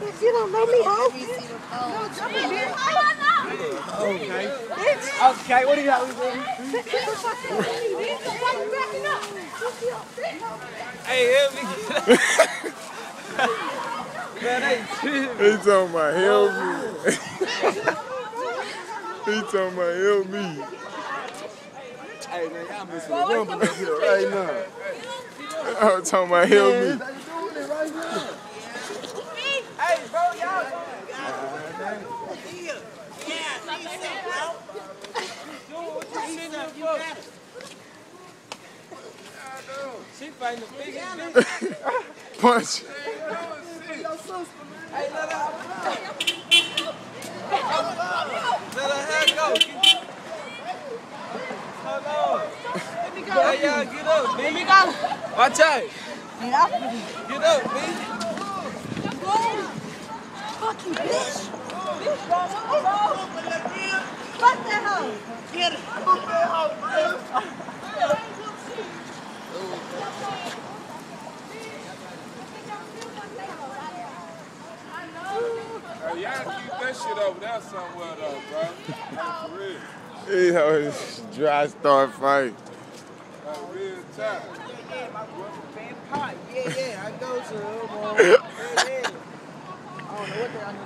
You don't know me, huh? Okay. Okay, what do you got? Hey, help me. Man, they chill. He talking about help me. He talking about help me. Hey, man, y'all missing the rumble up here right now. I'm talking about help me. Hey, bro, y'all. She fighting the biggest bitch. Punch. Hey, let her go. Hold on. Hey, y'all, get up, B. Let me go. Watch out. Get up, B. Fuck you, bitch. Fuck that hoe. Get it. Fuck that hoe, bitch. Hey, y'all keep that shit over there somewhere though, bro. For real. He always dry start fight. Like real time. Yeah, I go to him. I don't know what they out here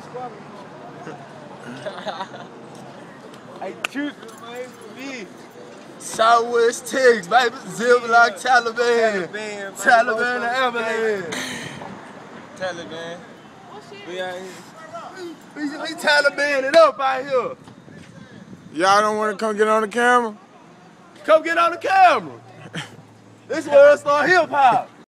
squabbling. Hey, shoot, man, for me. Southwest Texas, baby. Ziploc Taliban. Taliban and Avalanche. Taliban. We out here. We Taliban it up out here. Y'all don't want to come get on the camera? Come get on the camera. This is where I start hip hop.